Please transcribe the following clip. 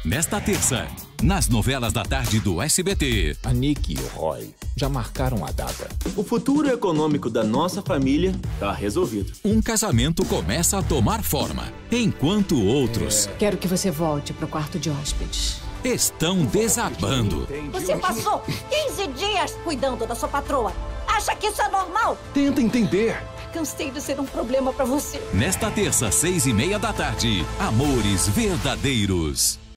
Nesta terça, nas novelas da tarde do SBT. A Nick e o Roy já marcaram a data. O futuro econômico da nossa família tá resolvido. Um casamento começa a tomar forma, enquanto outros Quero que você volte pro quarto de hóspedes. estão desabando. Você passou 15 dias cuidando da sua patroa. Acha que isso é normal? Tenta entender. Cansei de ser um problema pra você. Nesta terça, 6:30 da tarde, Amores Verdadeiros.